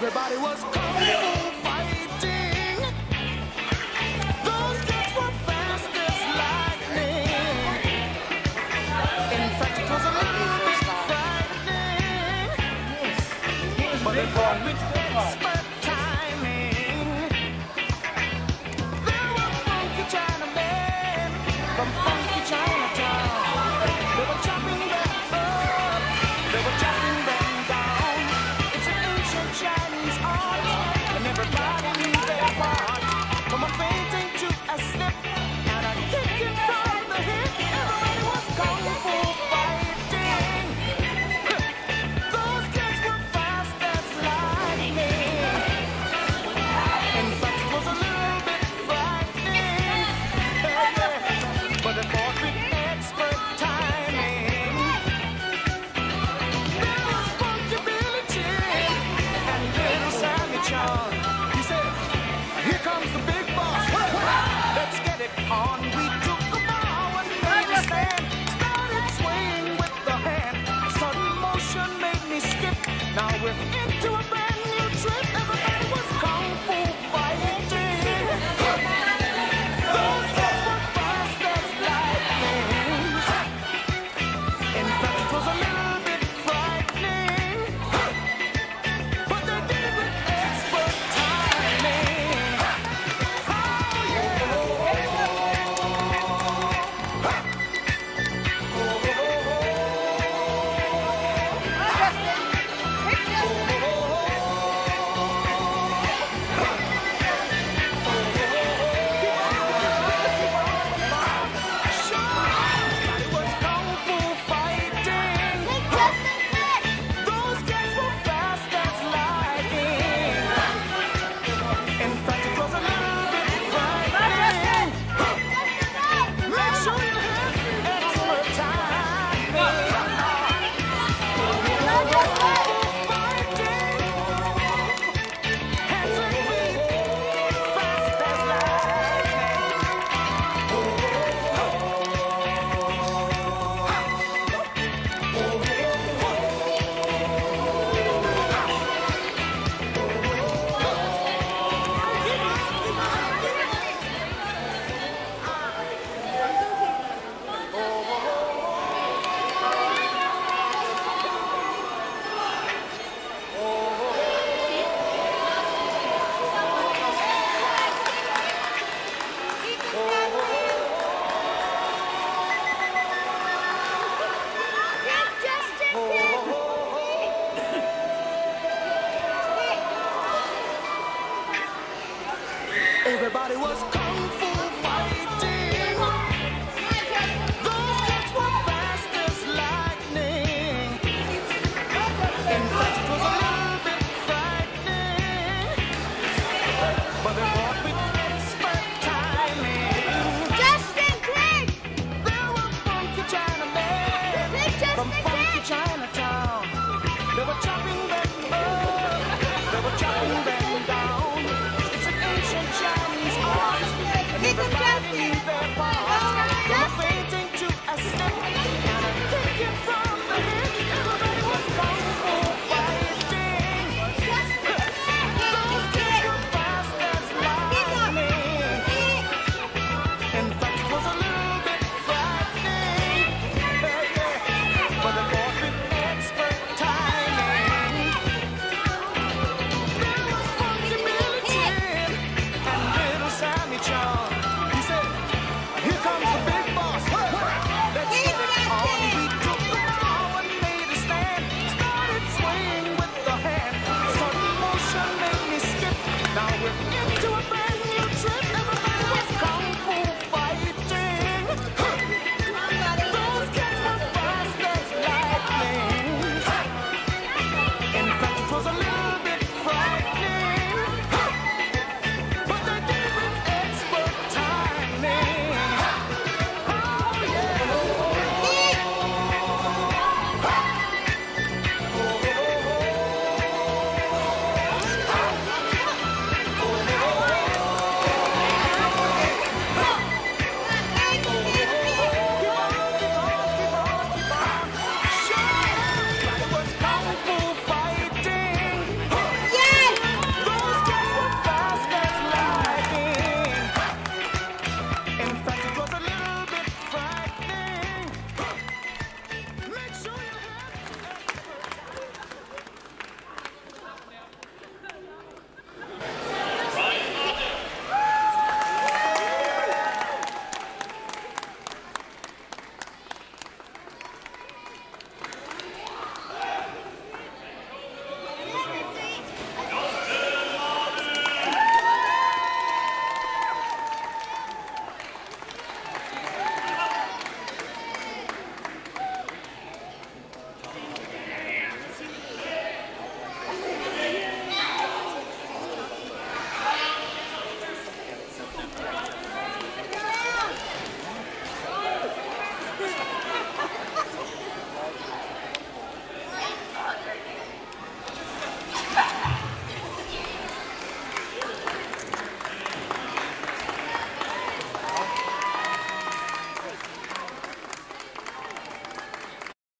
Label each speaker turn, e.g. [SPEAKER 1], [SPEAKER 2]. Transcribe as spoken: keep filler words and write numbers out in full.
[SPEAKER 1] Everybody was kung fu fighting. Those kids were fast as lightning. In fact, it was a little bit frightening. But it brought me expert timing. There were funky Chinamen from funky Chinatown. They were chopping them up. They were chopping them down. It's an ancient Chinese art, and everybody knew their part. From a fainting to a slip, and a kicking from the hip. Everybody was kung fu fighting. Those kids were fast as lightning. In fact, it was a little bit frightening. Yeah, yeah. But it brought with expert timing. There was Funky Billy Chin and Little Sammy John. He said, "Here comes the big boss. Let's get it on." We took a bow and made a stand. Started swaying with the hand. A sudden motion made me skip. Now we're into a brand new trip. Everybody was kung fu fighting. Those kids were fast as lightning. In fact, it was a little bit frightening. But they did it with expert timing. Oh, Everybody was kung fu fighting. Those kids were fast as lightning. In fact, it was a little bit frightening. Make sure you have expert timing. Fighting. Hands and feet, fast as Everybody was kung fu